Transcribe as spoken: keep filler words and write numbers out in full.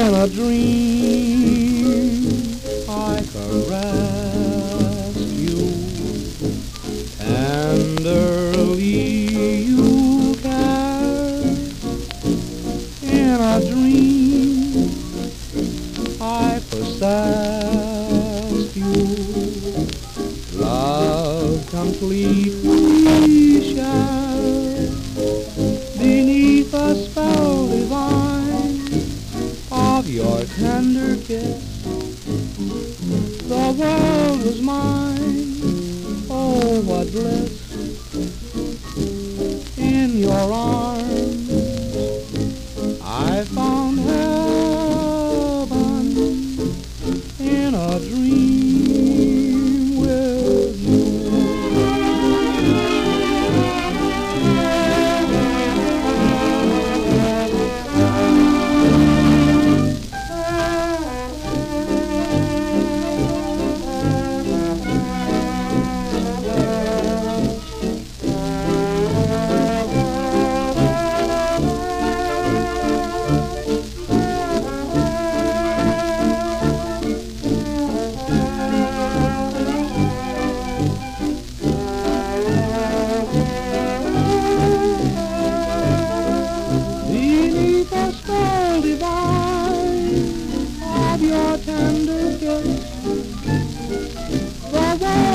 In a dream I caressed you, tenderly you cared. In a dream I possessed you, love complete we shared. Beneath a spell divine of your tender kiss, the world was mine. Oh, what bliss! In your arms I found heaven. In a dream with you. Your tender kiss, the